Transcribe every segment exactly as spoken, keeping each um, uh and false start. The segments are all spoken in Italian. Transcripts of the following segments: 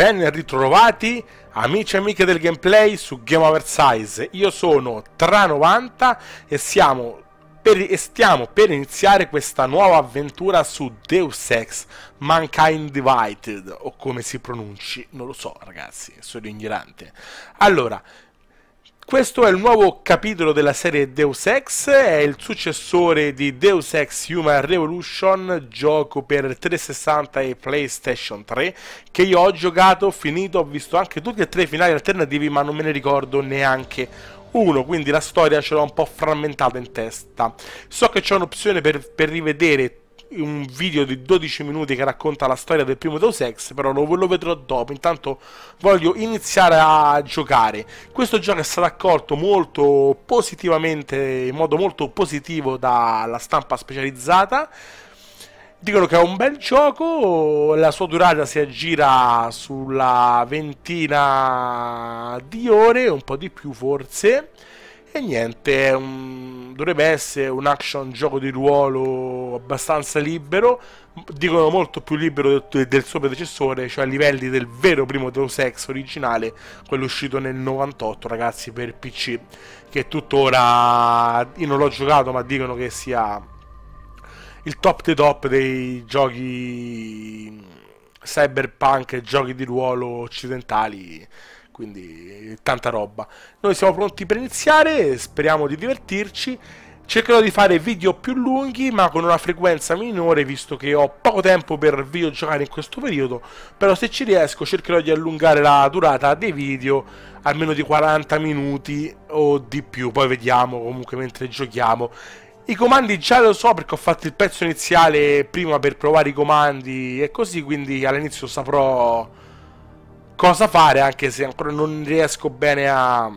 Ben ritrovati amici e amiche del gameplay su Game Oversize. Io sono Tra novanta e, siamo per, e stiamo per iniziare questa nuova avventura su Deus Ex Mankind Divided, o come si pronunci, non lo so ragazzi, sono ignorante. Allora, questo è il nuovo capitolo della serie Deus Ex, è il successore di Deus Ex Human Revolution, gioco per trecentosessanta e PlayStation tre, che io ho giocato, ho finito, ho visto anche tutti e tre i finali alternativi, ma non me ne ricordo neanche uno, quindi la storia ce l'ho un po' frammentata in testa. So che c'è un'opzione per, per rivedere un video di dodici minuti che racconta la storia del primo Deus Ex, però lo, lo vedrò dopo. Intanto voglio iniziare a giocare. Questo gioco è stato accolto molto positivamente, in modo molto positivo dalla stampa specializzata. Dicono che è un bel gioco, la sua durata si aggira sulla ventina di ore, un po' di più forse. E niente, è un, dovrebbe essere un action gioco di ruolo abbastanza libero, dicono molto più libero del, del suo predecessore, cioè a livelli del vero primo Deus Ex originale, quello uscito nel novantotto ragazzi per P C, che tuttora io non l'ho giocato ma dicono che sia il top dei top dei giochi cyberpunk e giochi di ruolo occidentali. Quindi tanta roba. Noi siamo pronti per iniziare, speriamo di divertirci. Cercherò di fare video più lunghi ma con una frequenza minore, visto che ho poco tempo per videogiocare in questo periodo. Però se ci riesco cercherò di allungare la durata dei video almeno di quaranta minuti o di più. Poi vediamo comunque mentre giochiamo. I comandi già lo so perché ho fatto il pezzo iniziale prima per provare i comandi e così, quindi all'inizio saprò cosa fare, anche se ancora non riesco bene a,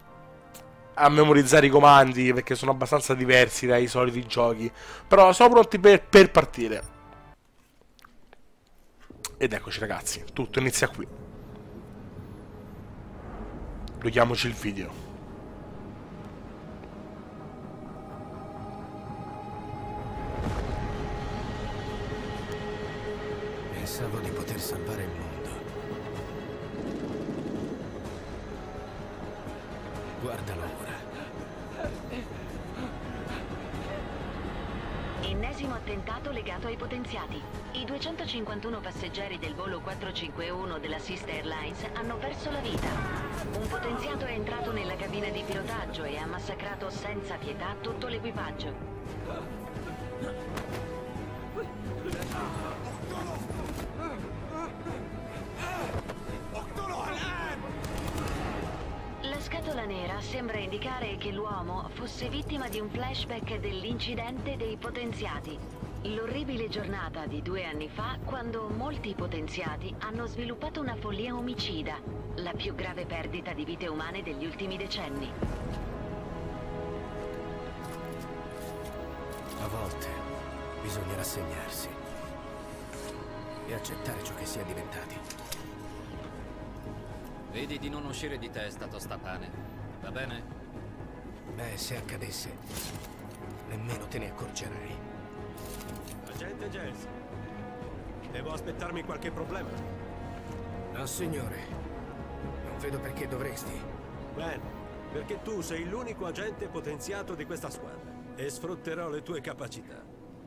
a memorizzare i comandi perché sono abbastanza diversi dai soliti giochi. Però sono pronti per, per partire. Ed eccoci ragazzi, tutto inizia qui. Godiamoci il video. Pensavo di poter salvare il mondo. Guardalo ora. Ennesimo attentato legato ai potenziati. I duecentocinquantuno passeggeri del volo quattrocentocinquantuno della Sister Airlines hanno perso la vita. Un potenziato è entrato nella cabina di pilotaggio e ha massacrato senza pietà tutto l'equipaggio. La scatola nera sembra indicare che l'uomo fosse vittima di un flashback dell'incidente dei potenziati. L'orribile giornata di due anni fa, quando molti potenziati hanno sviluppato una follia omicida, la più grave perdita di vite umane degli ultimi decenni. A volte bisogna rassegnarsi e accettare ciò che si è diventati. Vedi di non uscire di testa, tostapane. Va bene? Beh, se accadesse, nemmeno te ne accorgerei. Agente Jess, devo aspettarmi qualche problema? No, signore. Non vedo perché dovresti. Bene, perché tu sei l'unico agente potenziato di questa squadra e sfrutterò le tue capacità.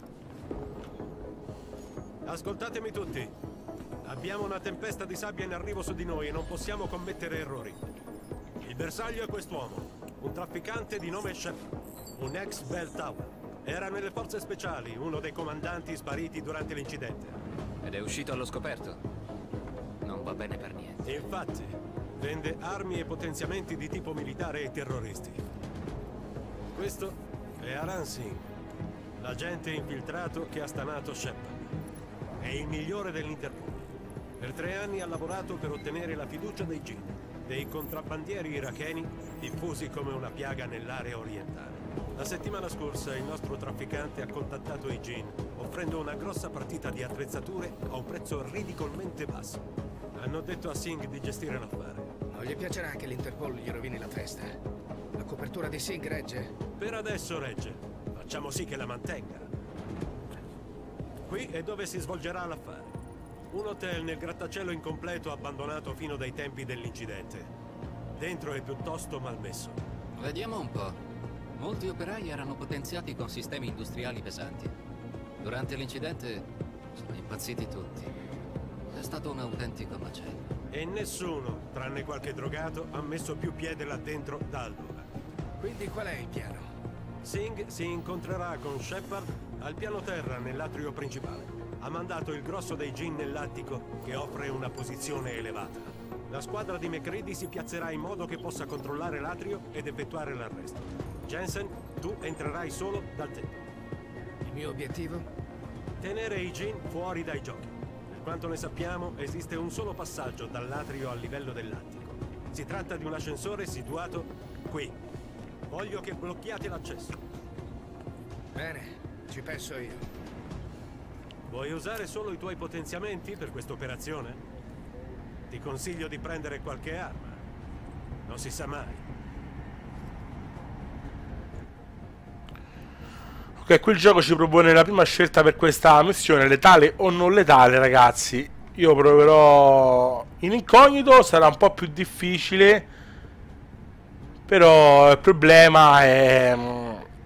Ascoltatemi tutti. Abbiamo una tempesta di sabbia in arrivo su di noi e non possiamo commettere errori. Il bersaglio è quest'uomo, un trafficante di nome Shepard, un ex Bell Tower. Era nelle forze speciali, uno dei comandanti spariti durante l'incidente. Ed è uscito allo scoperto. Non va bene per niente. Infatti, vende armi e potenziamenti di tipo militare ai terroristi. Questo è Aran Singh, l'agente infiltrato che ha stanato Shepard. È il migliore dell'Interpol. Per tre anni ha lavorato per ottenere la fiducia dei Jinn, dei contrabbandieri iracheni diffusi come una piaga nell'area orientale. La settimana scorsa il nostro trafficante ha contattato i Jinn, offrendo una grossa partita di attrezzature a un prezzo ridicolmente basso. Hanno detto a Singh di gestire l'affare. Non gli piacerà che l'Interpol gli rovini la festa. La copertura di Singh regge? Per adesso regge. Facciamo sì che la mantenga. Qui è dove si svolgerà l'affare. Un hotel nel grattacielo incompleto abbandonato fino dai tempi dell'incidente. Dentro è piuttosto malmesso. Vediamo un po'. Molti operai erano potenziati con sistemi industriali pesanti. Durante l'incidente sono impazziti tutti. È stato un autentico macello. E nessuno, tranne qualche drogato, ha messo più piede là dentro da allora. Quindi qual è il piano? Singh si incontrerà con Shepard al piano terra nell'atrio principale. Ha mandato il grosso dei Jinn nell'attico, che offre una posizione elevata. La squadra di MacReady si piazzerà in modo che possa controllare l'atrio ed effettuare l'arresto. Jensen, tu entrerai solo dal tetto. Il mio obiettivo? Tenere i Jinn fuori dai giochi. Per quanto ne sappiamo, esiste un solo passaggio dall'atrio al livello dell'attico. Si tratta di un ascensore situato qui. Voglio che blocchiate l'accesso. Bene, ci penso io. Vuoi usare solo i tuoi potenziamenti per questa operazione? Ti consiglio di prendere qualche arma. Non si sa mai. Ok, qui il gioco ci propone la prima scelta per questa missione, letale o non letale, ragazzi. Io proverò in incognito, sarà un po' più difficile, però il problema è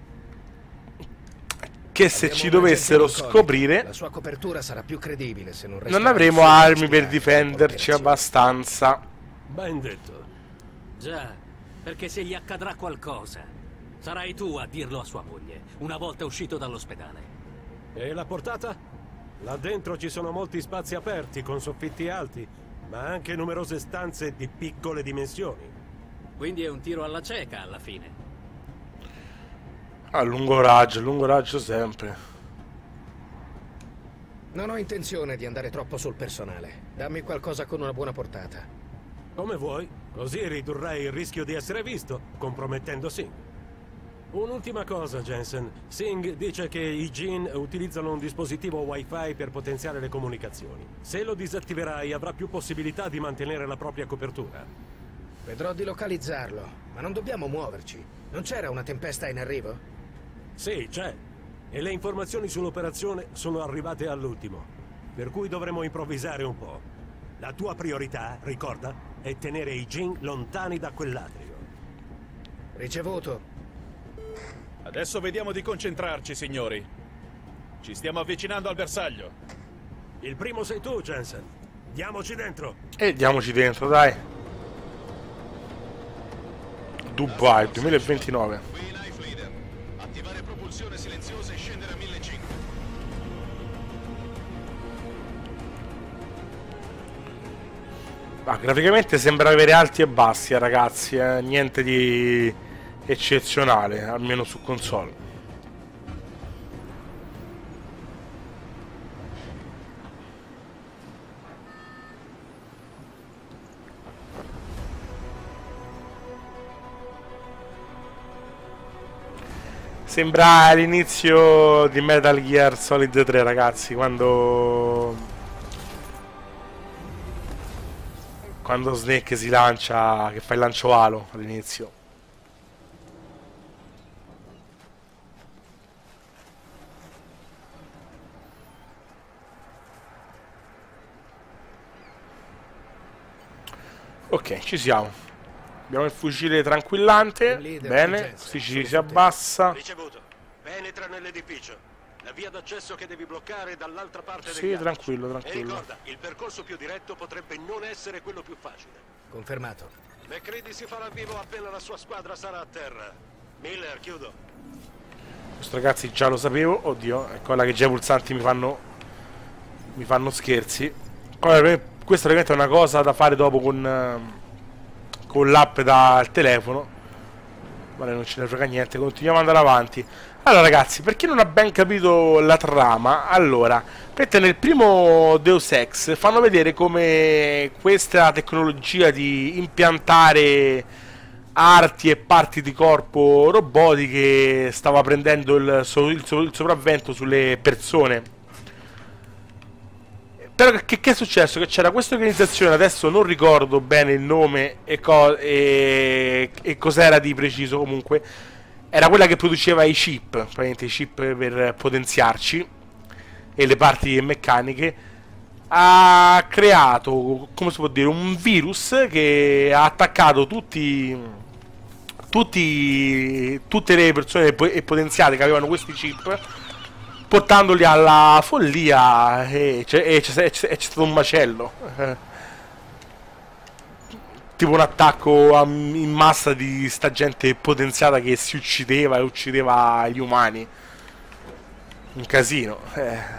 che se Abbiamo ci un dovessero agente incognito. scoprire, La sua copertura sarà più credibile se non non resterà avremo solo armi per ispirati difenderci all'operazione. abbastanza. Ben detto. Già, perché se gli accadrà qualcosa, sarai tu a dirlo a sua moglie, una volta uscito dall'ospedale. E la portata? Là dentro ci sono molti spazi aperti con soffitti alti, ma anche numerose stanze di piccole dimensioni. Quindi è un tiro alla cieca alla fine. A lungo raggio, a lungo raggio sempre. Non ho intenzione di andare troppo sul personale. Dammi qualcosa con una buona portata. Come vuoi, così ridurrai il rischio di essere visto, compromettendo Singh. Un'ultima cosa, Jensen. Singh dice che i Jinn utilizzano un dispositivo Wi-Fi per potenziare le comunicazioni. Se lo disattiverai, avrà più possibilità di mantenere la propria copertura. Vedrò di localizzarlo, ma non dobbiamo muoverci. Non c'era una tempesta in arrivo? Sì, c'è. E le informazioni sull'operazione sono arrivate all'ultimo. Per cui dovremo improvvisare un po'. La tua priorità, ricorda, è tenere i Jinn lontani da quell'atrio. Ricevuto. Adesso vediamo di concentrarci, signori. Ci stiamo avvicinando al bersaglio. Il primo sei tu, Jensen. Diamoci dentro. E diamoci dentro, dai. Dubai duemilaventinove. Qui Life Leader. Attivare propulsione silenziosa e scendere a millecinquecento. Ah, graficamente sembra avere alti e bassi, eh, ragazzi, eh. Niente di eccezionale, almeno su console. Sembra l'inizio di Metal Gear Solid tre, ragazzi, quando quando Snake si lancia, che fa il lancio alo all'inizio. Ok, ci siamo. Abbiamo il fucile tranquillante. Bene, così ci si abbassa. Ricevuto. Penetra nell'edificio. La via d'accesso che devi bloccare è dall'altra parte Sì, degli archi. tranquillo, E tranquillo. ricorda, il percorso più diretto potrebbe non essere quello più facile. Confermato. MacReady si farà vivo appena la sua squadra sarà a terra. Miller, chiudo. Questo, ragazzi, già lo sapevo. Oddio, è quella che già i pulsanti mi fanno mi fanno scherzi. Allora, questa ovviamente è una cosa da fare dopo con con l'app dal telefono. Vale, non ce ne frega niente, continuiamo ad andare avanti. Allora, ragazzi, per chi non ha ben capito la trama, allora, perché nel primo Deus Ex fanno vedere come questa tecnologia di impiantare arti e parti di corpo robotiche stava prendendo il, so il, so il sopravvento sulle persone. Però che, che è successo? Che c'era questa organizzazione, adesso non ricordo bene il nome e, co e, e cos'era di preciso, comunque era quella che produceva i chip, praticamente i chip per potenziarci e le parti meccaniche, ha creato, come si può dire, un virus che ha attaccato tutti, tutti tutte le persone potenziate che avevano questi chip, portandoli alla follia, e c'è stato un macello. Tipo un attacco a, in massa di sta gente potenziata che si uccideva e uccideva gli umani. Un casino. Eh.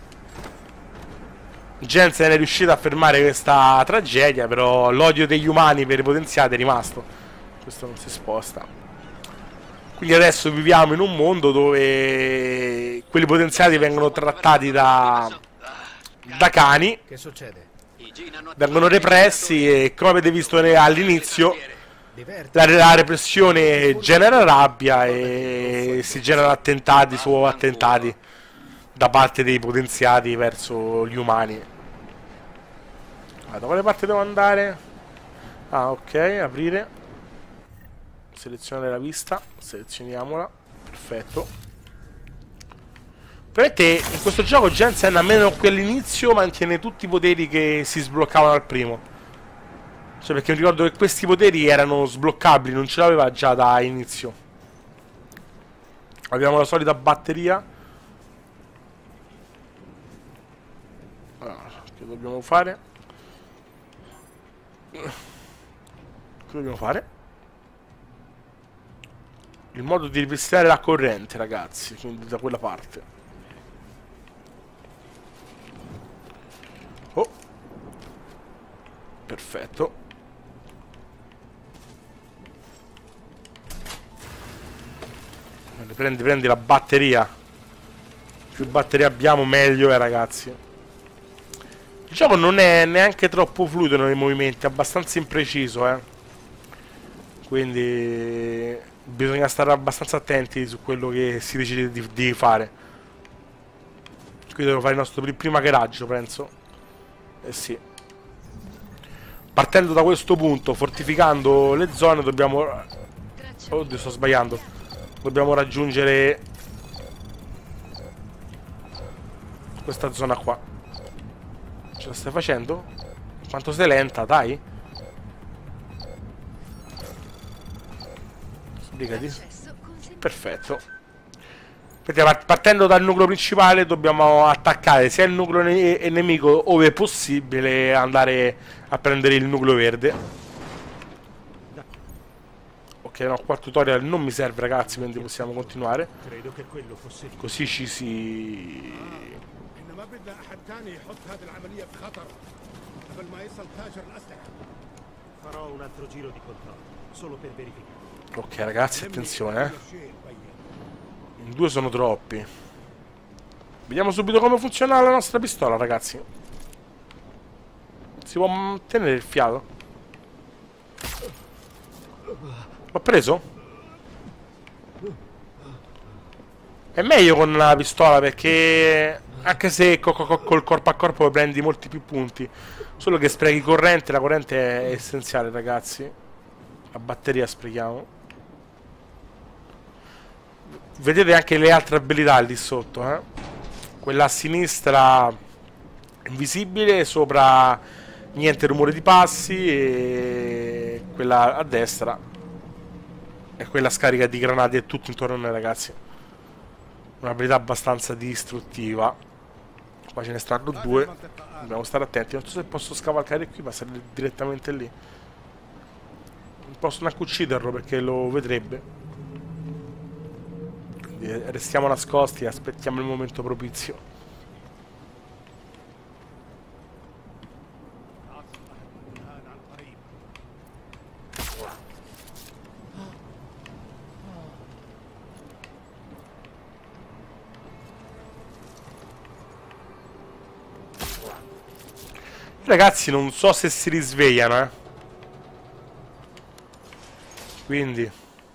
Jensen è riuscito a fermare questa tragedia, però l'odio degli umani per i potenziati è rimasto. Questo non si sposta. Quindi adesso viviamo in un mondo dove quelli potenziati vengono trattati da, da cani. Che succede? Vengono repressi e, come avete visto all'inizio, la, la repressione genera rabbia e si generano attentati su attentati da parte dei potenziati verso gli umani. Da quale parte devo andare? Ah, ok, aprire. Selezionare la vista. Selezioniamola. Perfetto. Praticamente in questo gioco Jensen, a meno che all'inizio, mantiene tutti i poteri che si sbloccavano al primo. Cioè, perché mi ricordo che questi poteri erano sbloccabili, non ce l'aveva già da inizio. Abbiamo la solita batteria. Allora, che dobbiamo fare? Che dobbiamo fare? Il modo di ripristinare la corrente, ragazzi, quindi da quella parte. Oh, perfetto. Prendi, prendi la batteria. Più batteria abbiamo meglio è, ragazzi. Il gioco non è neanche troppo fluido nei movimenti, è abbastanza impreciso, eh. Quindi bisogna stare abbastanza attenti su quello che si decide di, di fare. Qui devo fare il nostro primo hackeraggio, penso. Eh sì. Partendo da questo punto, fortificando le zone, dobbiamo... Oddio, sto sbagliando. Dobbiamo raggiungere questa zona qua. Ce la stai facendo? Quanto sei lenta, dai. Sbrigati. Perfetto. Perché partendo dal nucleo principale dobbiamo attaccare sia il nucleo ne nemico, ove è possibile andare a prendere il nucleo verde. Ok, no, qua il tutorial non mi serve, ragazzi, quindi possiamo continuare. Credo che quello fosse Così ci si... farò un altro giro di controllo, solo per verificare. Ok, ragazzi, attenzione, eh. In due sono troppi. Vediamo subito come funziona la nostra pistola, ragazzi. Si può tenere il fiato? L'ho preso? È meglio con la pistola, perché anche se co co col corpo a corpo prendi molti più punti, solo che sprechi corrente. La corrente è essenziale, ragazzi. La batteria sprechiamo. Vedete anche le altre abilità lì sotto, eh? Quella a sinistra invisibile, sopra niente rumore di passi, e quella a destra è quella scarica di granate e tutto intorno a noi, ragazzi. Un'abilità abbastanza distruttiva. Qua ce ne stanno due, dobbiamo stare attenti. Non so se posso scavalcare qui, passare direttamente lì. Non posso neanche ucciderlo perché lo vedrebbe. Restiamo nascosti e aspettiamo il momento propizio. Ragazzi, non so se si risvegliano, eh. Quindi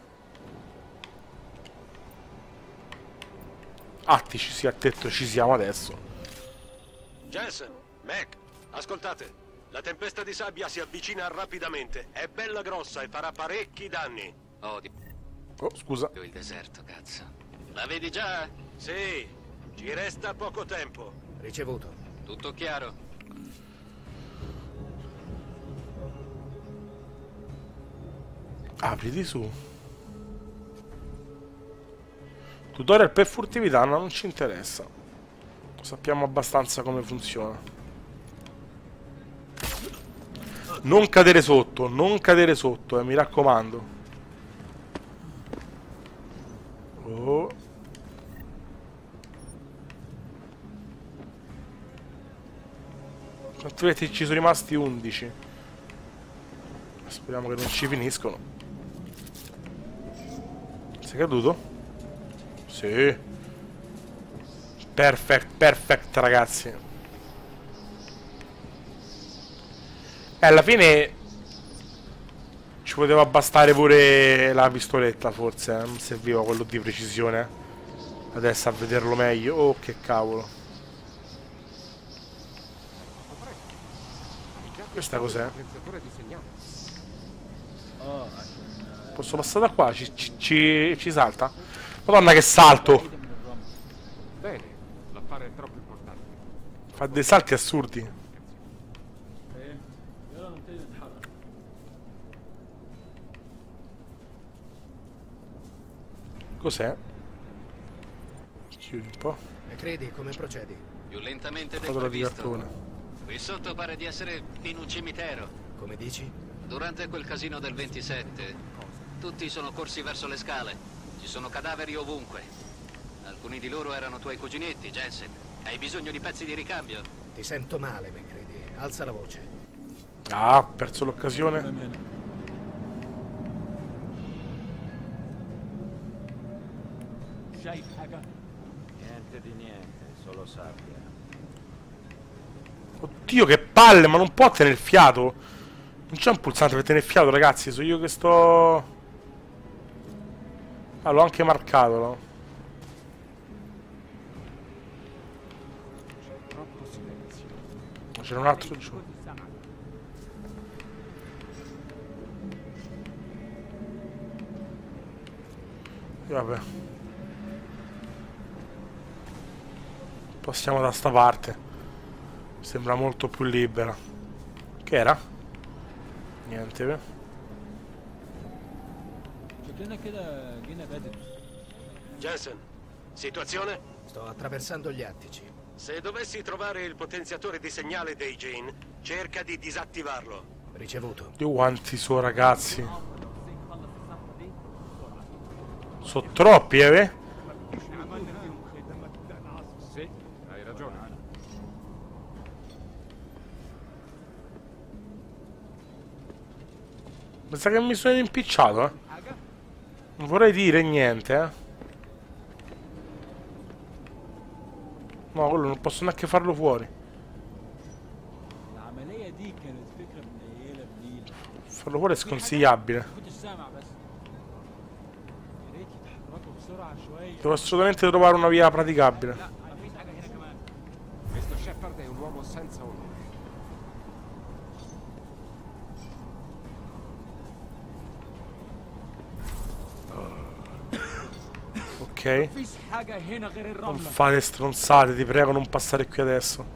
attici, sì, attento, ci siamo adesso. Jensen, Mac, ascoltate. La tempesta di sabbia si avvicina rapidamente. È bella grossa e farà parecchi danni. Odio Oh, scusa. il deserto, cazzo. La vedi già? Sì, ci resta poco tempo. Ricevuto. Tutto chiaro? Apriti su. Tutorial per furtività, no, non ci interessa. Sappiamo abbastanza come funziona. Non cadere sotto, non cadere sotto, eh, mi raccomando. Oh. Quanti vedete ci sono rimasti? undici. Speriamo che non ci finiscono. Sei caduto? Sì. Perfect, perfect ragazzi. E alla fine ci poteva bastare pure la pistoletta, forse, eh? Non serviva quello di precisione. Adesso a vederlo meglio. Oh, che cavolo. Questa cos'è? Posso passare da qua? Ci, ci, ci, ci salta? Madonna che salto! Bene, l'affare è troppo importante. Fa dei salti assurdi. Cos'è? Chiudi un po'. E credi come procedi? Più lentamente del Quadro di previsto. cartone. Qui sotto pare di essere in un cimitero. Come dici? Durante quel casino del ventisette, tutti sono corsi verso le scale. Ci sono cadaveri ovunque. Alcuni di loro erano tuoi cuginetti, Jensen. Hai bisogno di pezzi di ricambio? Ti sento male, me credi. Alza la voce. Ah, ho perso l'occasione. Niente di niente, solo sabbia. Oddio, che palle, ma non può tenere il fiato. Non c'è un pulsante per tenere il fiato, ragazzi. Sono io che sto... Ah, l'ho anche marcato, no? Troppo silenzio. C'era un altro giù. E vabbè. Passiamo da sta parte. Sembra molto più libera. Che era? Niente, beh. Jensen, situazione? Sto attraversando gli attici. Se dovessi trovare il potenziatore di segnale dei Jane, cerca di disattivarlo. Ricevuto. Dio, quanti sono, ragazzi. Sono troppi, eh? beh? Sì, hai ragione. Mi sa che mi sono impicciato, eh. Non vorrei dire niente, eh. No, quello non posso neanche farlo fuori. Farlo fuori è sconsigliabile. Devo assolutamente trovare una via praticabile. Questo Shepard è un uomo senza onore. Ok. Non fate stronzate, ti prego, non passare qui adesso.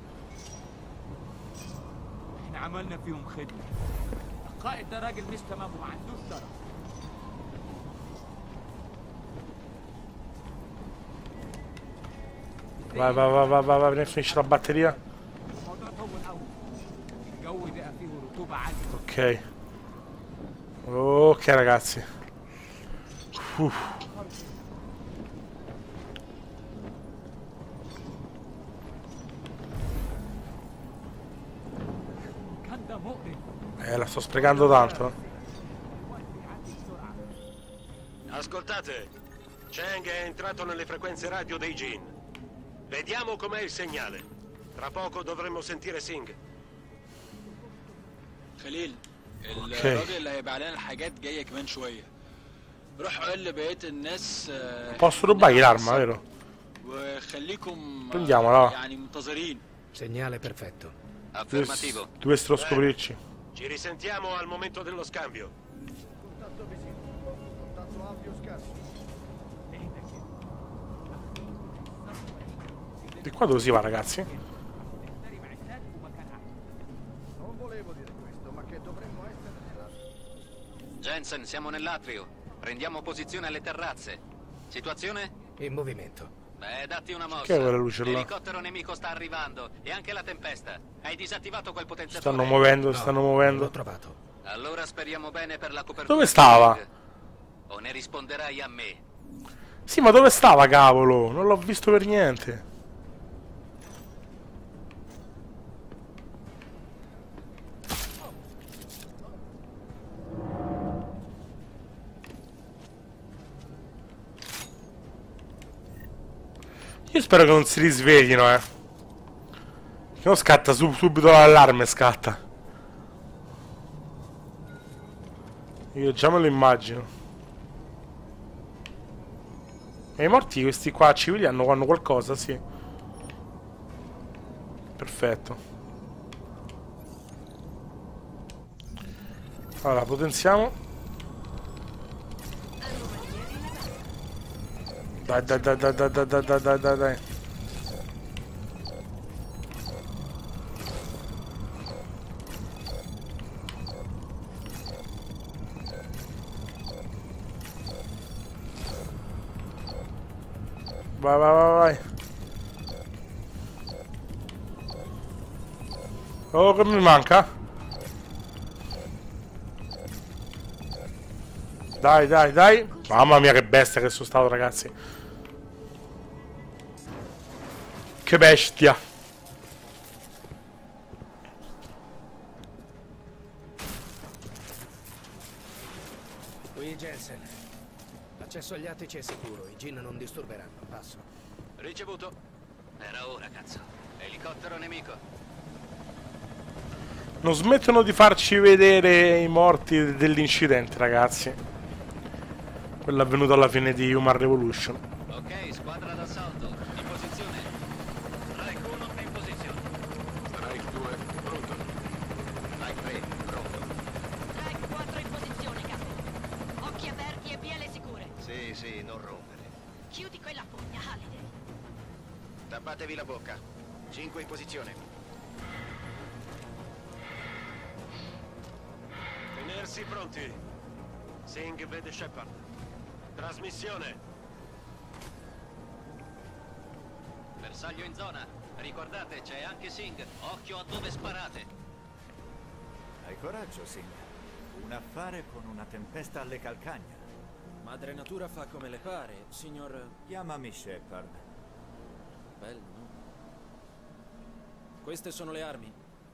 Vai, vai, vai, vai, vai, vai, finisce la batteria. Ok. Ok, ragazzi. Uff. Eh, la sto sprecando tanto. Ascoltate, Chang è entrato nelle frequenze radio dei Jin. Vediamo com'è il segnale. Tra poco dovremmo sentire Singh. خليل Okay. الراجل اللي هيبقى علينا الحاجات جايه كمان شويه. روح قول لبقيه الناس آه، Posso rubargli l'arma, vero? وخليكم Prendiamola. يعني منتظرين. Segnale perfetto. Affermativo. Dovresti scoprirci. Ci risentiamo al momento dello scambio. Di qua dove si va, ragazzi? Jensen, siamo nell'atrio. Prendiamo posizione alle terrazze. Situazione? In movimento. Beh, datti una mossa. Che è quella luce là? L'elicottero nemico sta arrivando. E anche la tempesta. Hai disattivato quel potenziatore? Stanno muovendo, No, stanno muovendo. L'ho trovato. Allora speriamo bene per la copertura. Dove stava? O ne risponderai a me? Sì, ma dove stava, cavolo? Non l'ho visto per niente. Io spero che non si risveglino, eh. Che non scatta sub subito l'allarme, scatta. Io già me lo immagino. E i morti questi qua civili hanno, hanno qualcosa, sì. Perfetto. Allora, potenziamo. Dai, dai, dai, dai, dai, dai, dai, dai, dai, dai. Vai, vai, vai, vai. Oh, che mi manca? Dai, dai, dai. Mamma mia, che bestia che sono stato, ragazzi. Che bestia. Qui Jensen. L'accesso agli attici è sicuro, i Jin non disturberanno. Passo. Ricevuto. Era ora, cazzo. Elicottero nemico. Non smettono di farci vedere i morti dell'incidente, ragazzi. Quello avvenuto alla fine di Human Revolution. Ok, squadra d'assalto. In posizione. Strike uno in posizione. Strike due, pronto. Strike tre, pronto. Strike quattro in posizione, capo. Occhi aperti e piele sicure. Sì, sì, non rompere. Chiudi quella fogna, Halliday. Tappatevi la bocca. cinque in posizione. Tenersi pronti. Singh vede Shepard. Trasmissione. Bersaglio in zona. Ricordate, c'è anche Singh. Occhio a dove sparate. Hai coraggio, Singh. Un affare con una tempesta alle calcagna. Madre Natura fa come le pare, signor... Chiamami Shepard. Bello, no? Queste sono le armi.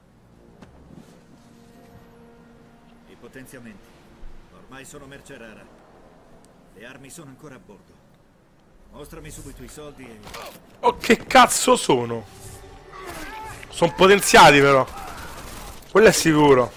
I potenziamenti. Ormai sono merce rara. Le armi sono ancora a bordo. Mostrami subito i soldi e... Oh, che cazzo sono? Sono potenziati, però. Quello è sicuro.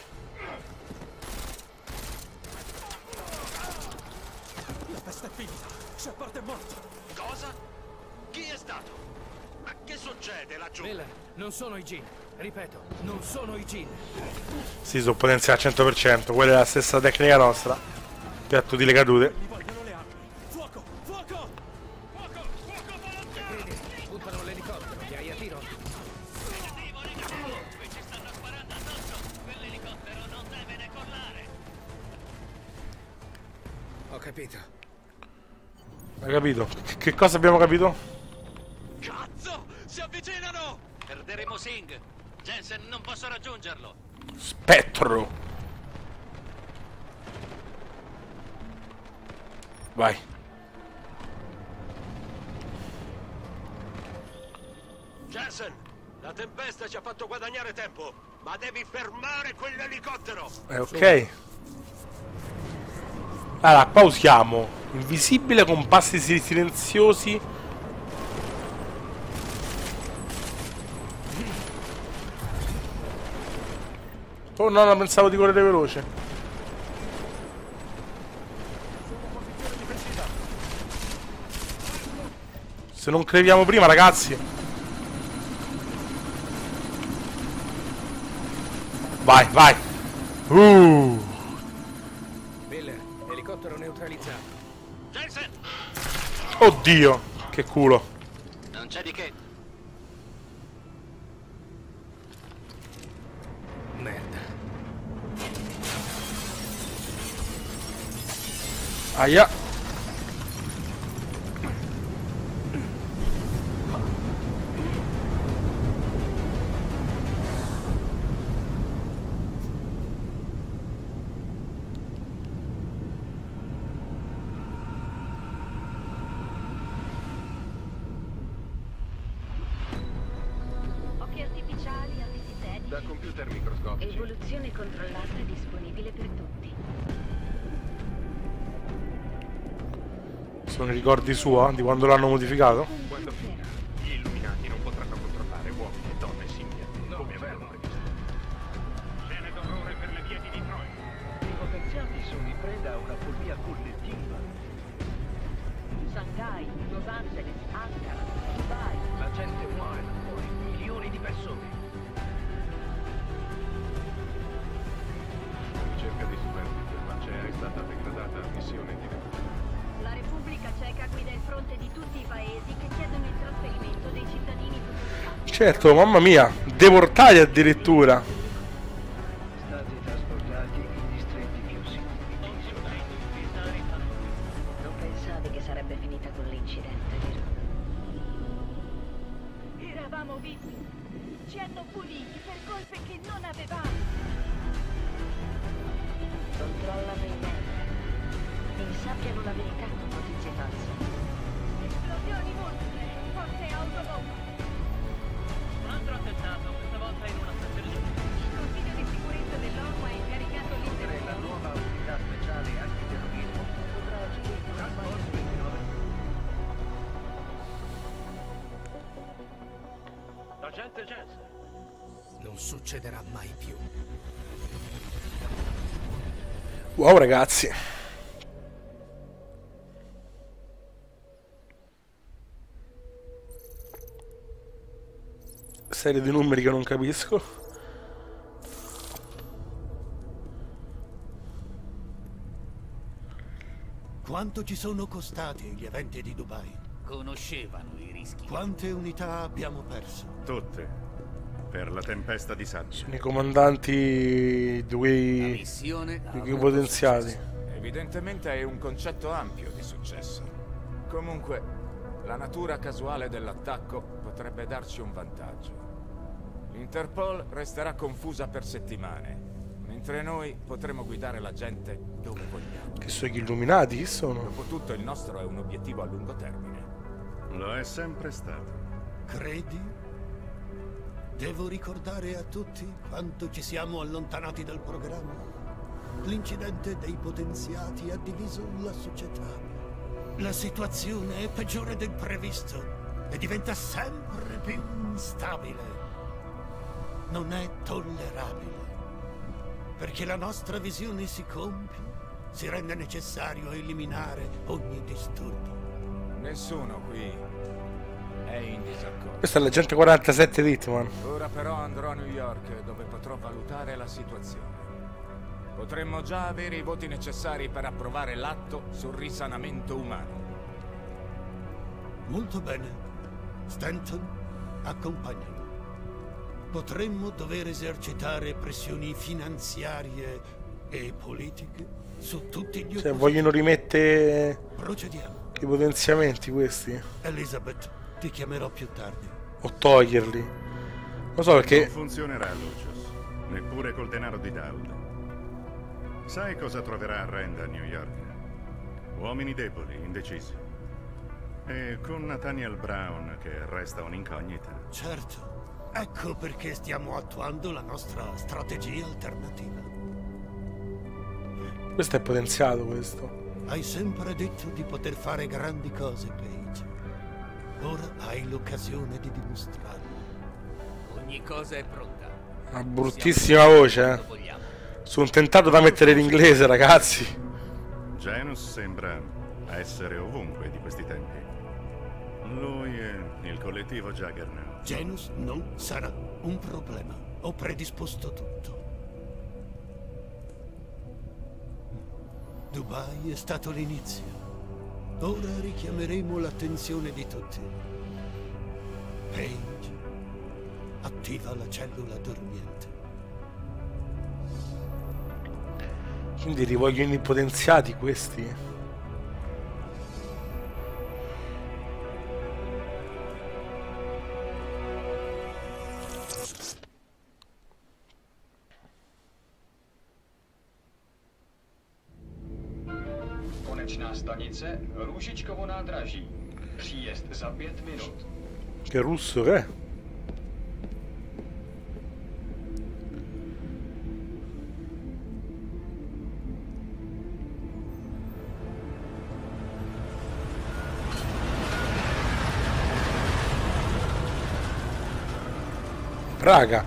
La peste è finita. Shepard è morto. Cosa? Chi è stato? Ma che succede laggiù? Miller, non sono i Jin. Ripeto, non sono i Jin. Sì, sono potenziati al cento per cento. Quella è la stessa tecnica nostra. Piatto di le cadute. Mi vogliono le armi. Fuoco! Fuoco! Fuoco! Fuoco volontario! Vedi, buttano l'elicottero. Li hai a tiro? Negativo, negativo. Qui ci stanno sparando addosso. Quell'elicottero non deve decollare. Ho capito. Hai capito? Che, che cosa abbiamo capito? Cazzo! Si avvicinano! Perderemo Singh. Jensen, non posso raggiungerlo. Spettro. Vai. Jensen, la tempesta ci ha fatto guadagnare tempo, ma devi fermare quell'elicottero. Eh, ok. Allora, qua usiamo invisibile con passi silenziosi. Oh no, no, pensavo di correre veloce. Se non creviamo prima, ragazzi. Vai, vai. Uh. Miller, elicottero neutralizzato. Jensen! Oddio, che culo. Non c'è di che. Merda. Aia. Occhi artificiali, avvisitetici. Da computer microscopici. Evoluzione controllata e disponibile per tutti. Sono i ricordi sua di quando l'hanno modificato? Quando gli illuminati non potranno controllare uomini e donne simili come avevano previsto. Scene d'orrore per le vie di Detroit. I potenziati sono in preda a una follia collettiva. Shanghai, Los Angeles, Ankara, Dubai. La gente muore da fuori, milioni di persone. La ricerca di superstiti dell'Acea è stata degradata a missione di La Repubblica Ceca guida il fronte di tutti i paesi che chiedono il trasferimento dei cittadini potenziati. Certo, mamma mia, deportati addirittura. Stati trasportati in distretti più sicuri. Non pensavi che sarebbe finita con l'incidente, vero? Eravamo vittime. Ci hanno puniti per colpe che non avevamo. Controllano il net. Insabbiano la verità con notizie false. Esplosioni multiple, forse autobomba. Un altro attentato, questa volta in una stazione. Il Consiglio di sicurezza dell'ONU ha incaricato Inoltre la nuova unità speciale antiterrorismo potrà agire in una fase ventinove. Agente Jensen. Non succederà mai più. Wow ragazzi. Serie di numeri che non capisco. Quanto ci sono costati gli eventi di Dubai? Conoscevano i rischi. Quante unità abbiamo perso? Tutte. Per la tempesta di sabbia. Sono i comandanti di quei, missione di quei potenziati. Evidentemente è un concetto ampio di successo. Comunque, la natura casuale dell'attacco potrebbe darci un vantaggio. L'Interpol resterà confusa per settimane, mentre noi potremo guidare la gente dove vogliamo. Che sono gli illuminati? Chi sono? Dopotutto il nostro è un obiettivo a lungo termine. Lo è sempre stato. Credi? Devo ricordare a tutti quanto ci siamo allontanati dal programma. L'incidente dei potenziati ha diviso la società. La situazione è peggiore del previsto e diventa sempre più instabile. Non è tollerabile. Perché la nostra visione si compie, si rende necessario eliminare ogni disturbo. Nessuno qui è in disaccordo. Questa è l'agente quarantasette di Hitman. Ora però andrò a New York, dove potrò valutare la situazione. Potremmo già avere i voti necessari per approvare l'atto sul risanamento umano. Molto bene. Stanton, accompagnami. Potremmo dover esercitare pressioni finanziarie e politiche su tutti gli Cioè, opposi- vogliono rimettere Procediamo. i potenziamenti questi. Elizabeth, ti chiamerò più tardi. O toglierli. Lo so perché... Non funzionerà, Lucius. Neppure col denaro di Daud. Sai cosa troverà Rand a New York? Uomini deboli, indecisi. E con Nathaniel Brown che resta un'incognita. Certo. Ecco perché stiamo attuando la nostra strategia alternativa. Questo è potenziato, questo. Hai sempre detto di poter fare grandi cose, Paige. Ora hai l'occasione di dimostrarlo. Ogni cosa è pronta. Una bruttissima voce, eh. Sono tentato da mettere l'inglese, ragazzi. Janus sembra essere ovunque di questi tempi. Lui e il collettivo Juggernaut. Janus non sarà un problema. Ho predisposto tutto. Dubai è stato l'inizio. Ora richiameremo l'attenzione di tutti. Paige, attiva la cellula dormiente. Quindi rivogliono i potenziati questi. Konečná stanice Růžičkovo nádraží. Příjezd za pět minut. Che russo che è? Praga.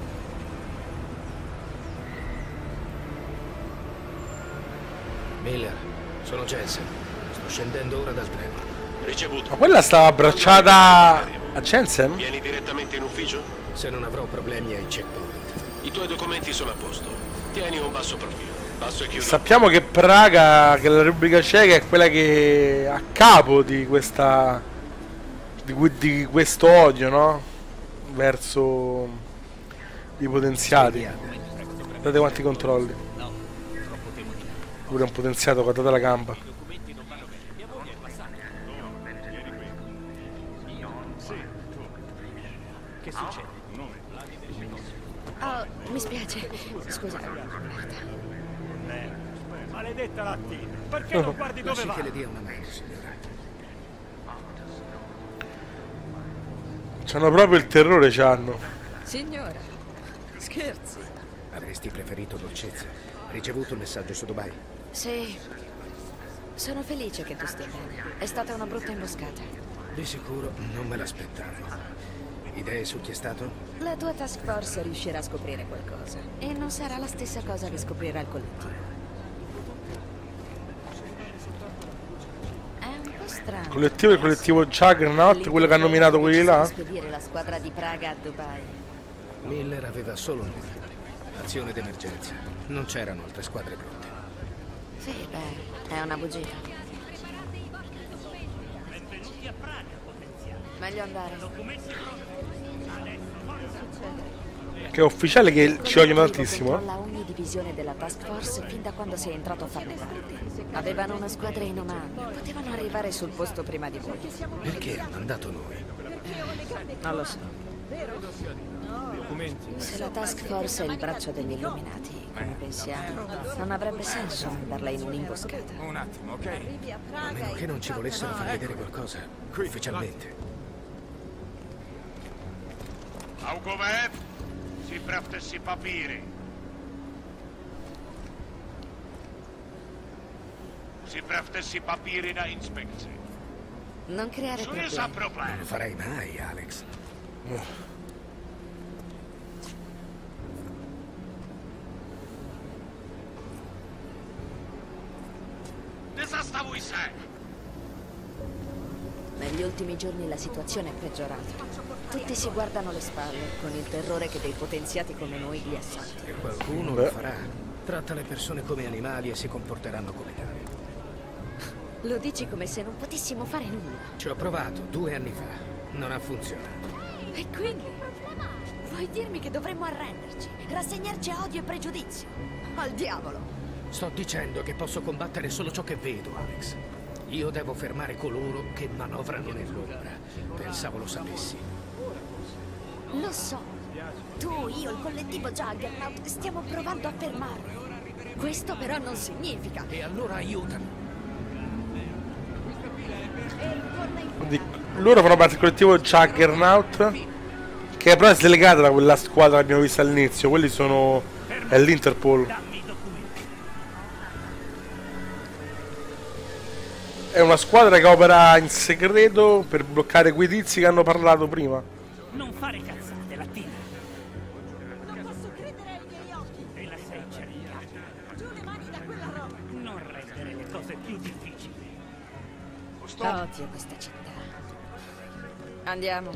Miller, sono Jensen. Sto scendendo ora dal treno. Ricevuto. Ma quella stava abbracciata a Jensen? Vieni direttamente in ufficio? Se non avrò problemi ai checkpoint. I tuoi documenti sono a posto. Tieni un basso profilo. Basso e chiuso. Sappiamo che Praga, che la Repubblica Ceca è quella che è a capo di questa di, di questo odio, no? Verso i potenziati. Guardate quanti controlli. Pure un potenziato, guardate la gamba. Che succede? Oh, mi spiace. Scusa. Eh, maledetta lattina. Perché non guardi dove Lasci va? che le dia una mano, signora. C'hanno proprio il terrore, c'hanno. Signora, scherzi. Avresti preferito dolcezza? Ricevuto il messaggio su Dubai? Sì. Sono felice che tu stia bene. È stata una brutta imboscata. Di sicuro non me l'aspettavo. Idee su chi è stato? La tua task force riuscirà a scoprire qualcosa. E non sarà la stessa cosa che scoprirà il collettivo. È un po' strano. Il collettivo è il collettivo Juggernaut, quello che hanno nominato quelli là. Spedire la squadra di Praga a Dubai. Miller aveva solo lui. Azione d'emergenza. Non c'erano altre squadre pronte. Sì, beh, è una bugia. Meglio andare. Che è ufficiale che ci vogliono tantissimo, eh? La ogni divisione della task force fin da quando sei entrato a farne parte. Avevano una squadra in Oman. Potevano arrivare sul posto prima di voi. Perché ha mandato noi? Non lo so. Se la task force è il braccio degli illuminati, come pensiamo, non avrebbe senso mandarla in un'imboscata. Un attimo, ok? A meno che non ci volessero far vedere qualcosa, ufficialmente. Augovev, si pravte si papíry. Si pravte si papíry na inspekci. Non creare Co je za problém? Non lo farei mai, Alex. Nezastavuj se! Negli ultimi giorni la situazione è peggiorata. Tutti si guardano le spalle, con il terrore che dei potenziati come noi li assalti. E qualcuno lo farà. Tratta le persone come animali e si comporteranno come tali. Lo dici come se non potessimo fare nulla. Ci ho provato due anni fa. Non ha funzionato. E quindi? Vuoi dirmi che dovremmo arrenderci? Rassegnarci a odio e pregiudizio? Al diavolo! Sto dicendo che posso combattere solo ciò che vedo, Alex. Io devo fermare coloro che manovrano nell'ombra. Pensavo lo sapessi. Lo so. Tu, io, il collettivo Juggernaut stiamo provando a fermarlo. Questo però non significa... E allora aiutami. Quindi loro fanno parte del collettivo Juggernaut, che però è slegata da quella squadra che abbiamo visto all'inizio. Quelli sono... è l'Interpol. È una squadra che opera in segreto per bloccare quei tizi che hanno parlato prima. Non fare cazzate, lattina. Non posso credere ai miei occhi. E la sei cercata. Giù le mani da quella roba. Non rendere le cose più difficili. Odio questa città. Andiamo.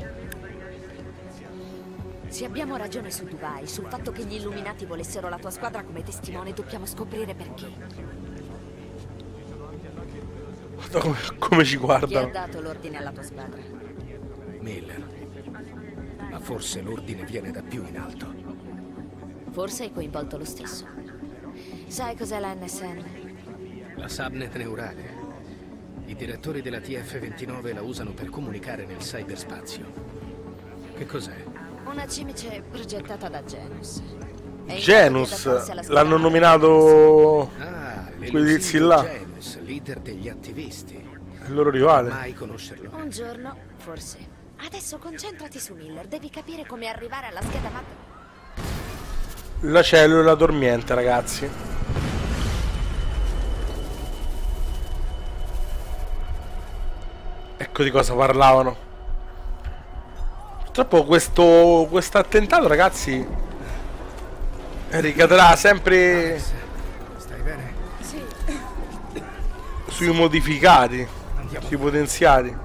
Se abbiamo ragione su Dubai, sul fatto che gli illuminati volessero la tua squadra come testimone, dobbiamo scoprire perché. Come, come ci Chi ha guardano? dato l'ordine alla tua squadra? Miller. Ma forse l'ordine viene da più in alto. Forse hai coinvolto lo stesso. Sai cos'è la N S N? La subnet neurale. I direttori della T F ventinove la usano per comunicare nel cyberspazio. Che cos'è? Una cimice progettata da Genus. È in grado di Genus, adattarsi alla l'hanno squadra. nominato Ah, quei tizi là. Genus. Jones, leader degli attivisti. Il loro rivale. Mai conoscerlo. Un giorno, forse. Adesso concentrati su Miller. Devi capire come arrivare alla scheda madre. La cellula dormiente, ragazzi. Ecco di cosa parlavano. Purtroppo questo questo attentato, ragazzi, ricadrà sempre Stai bene? Sì. sui modificati, Andiamo. sui potenziati.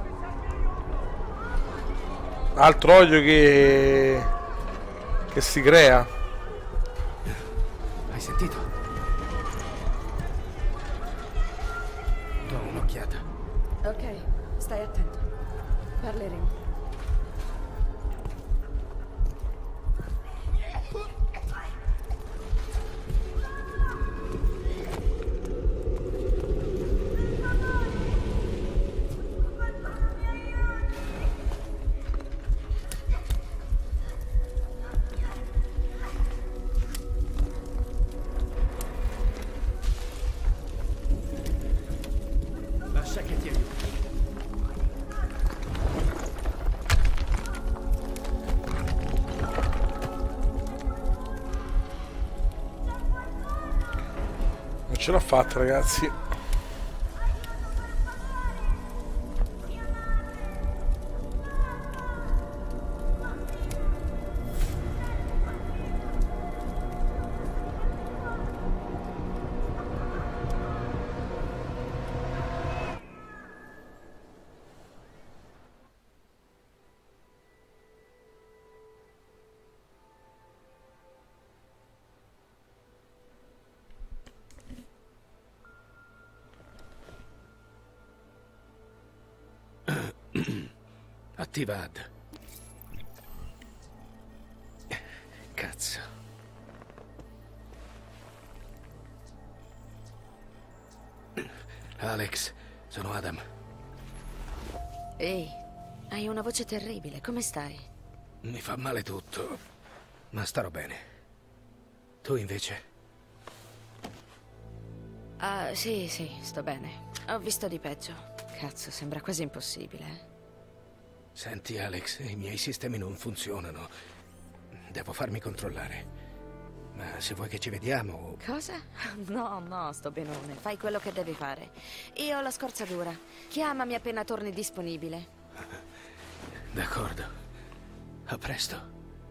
Altro odio che che si crea. Hai sentito? Do un'occhiata. Ok, stai attento. Parleremo. Lascia che ti aiuti. Non ce l'ho fatta, ragazzi. Attiva A D. Cazzo. Alex, sono Adam. Ehi, hai una voce terribile. Come stai? Mi fa male tutto, ma starò bene. Tu invece? Ah, sì, sì, sto bene. Ho visto di peggio. Cazzo, sembra quasi impossibile. eh. Senti, Alex, i miei sistemi non funzionano. Devo farmi controllare. Ma se vuoi che ci vediamo... Cosa? No, no, sto benone. Fai quello che devi fare. Io ho la scorzatura. Chiamami appena torni disponibile. D'accordo. A presto.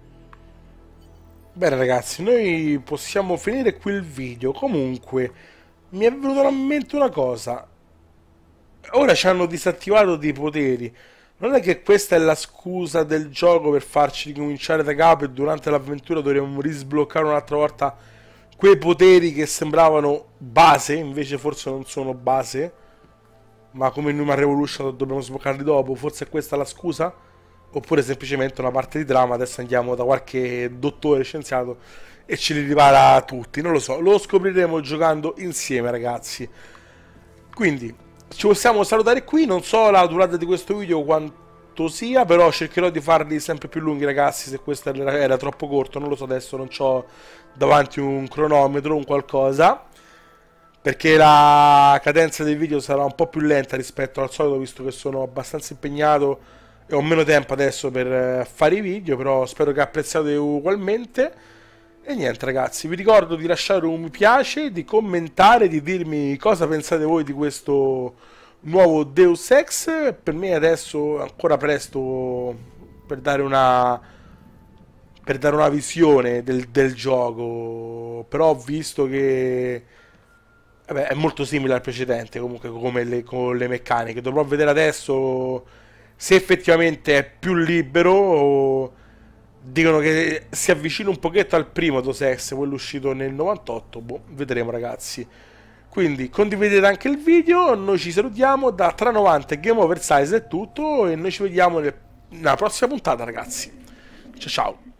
Bene, ragazzi, noi possiamo finire qui il video. Comunque, mi è venuta in mente una cosa. Ora ci hanno disattivato dei poteri. Non è che questa è la scusa del gioco per farci ricominciare da capo e durante l'avventura dovremmo risbloccare un'altra volta quei poteri che sembravano base, invece forse non sono base, ma come in Human Revolution dobbiamo sbloccarli dopo. Forse è questa la scusa? Oppure semplicemente una parte di trama. Adesso andiamo da qualche dottore scienziato e ce li ripara tutti. Non lo so, lo scopriremo giocando insieme, ragazzi. Quindi ci possiamo salutare qui. Non so la durata di questo video quanto sia, però cercherò di farli sempre più lunghi, ragazzi. Se questo era, era troppo corto, non lo so, adesso non ho davanti un cronometro, un qualcosa, perché la cadenza del video sarà un po' più lenta rispetto al solito, visto che sono abbastanza impegnato e ho meno tempo adesso per fare i video. Però spero che apprezziate ugualmente. E niente, ragazzi, vi ricordo di lasciare un mi piace, di commentare, di dirmi cosa pensate voi di questo nuovo Deus Ex. Per me adesso è ancora presto per dare una per dare una visione del, del gioco, però ho visto che vabbè, è molto simile al precedente, comunque come le, con le meccaniche. Dovrò vedere adesso se effettivamente è più libero o... Dicono che si avvicina un pochetto al primo Deus Ex, quello uscito nel novantotto. Boh, vedremo, ragazzi. Quindi condividete anche il video. Noi ci salutiamo da Tra novanta e Game Over Size. È tutto e noi ci vediamo nella prossima puntata, ragazzi. Ciao ciao.